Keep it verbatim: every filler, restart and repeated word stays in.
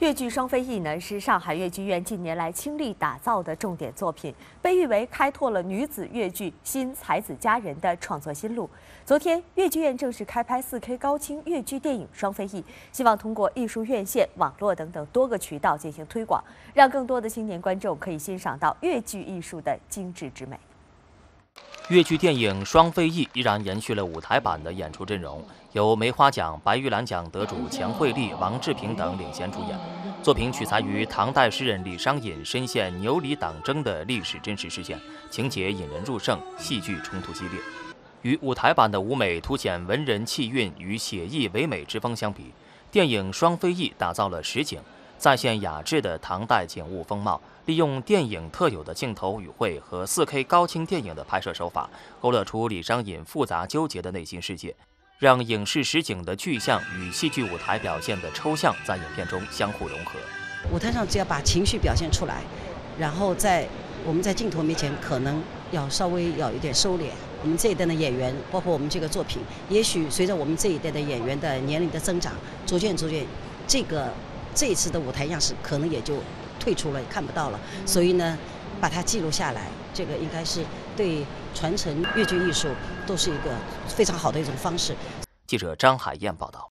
越剧《双飞翼》呢是上海越剧院近年来倾力打造的重点作品，被誉为开拓了女子越剧新才子佳人的创作新路。昨天，越剧院正式开拍 四K 高清越剧电影《双飞翼》，希望通过艺术院线、网络等等多个渠道进行推广，让更多的青年观众可以欣赏到越剧艺术的精致之美。 越剧电影《双飞翼》依然延续了舞台版的演出阵容，由梅花奖、白玉兰奖得主钱惠丽、王志平等领衔主演。作品取材于唐代诗人李商隐身陷牛李党争的历史真实事件，情节引人入胜，戏剧冲突激烈。与舞台版的舞美凸显文人气韵与写意唯美之风相比，电影《双飞翼》打造了实景。 再现雅致的唐代景物风貌，利用电影特有的镜头语汇和 四K 高清电影的拍摄手法，勾勒出李商隐复杂纠结的内心世界，让影视实景的具象与戏剧舞台表现的抽象在影片中相互融合。 舞台上只要把情绪表现出来，然后在我们在镜头面前可能要稍微要有点收敛。我们这一代的演员，包括我们这个作品，也许随着我们这一代的演员的年龄的增长，逐渐逐渐，这个。 这一次的舞台样式可能也就退出了，也看不到了。所以呢，把它记录下来，这个应该是对传承越剧艺术都是一个非常好的一种方式。 记者张海燕报道。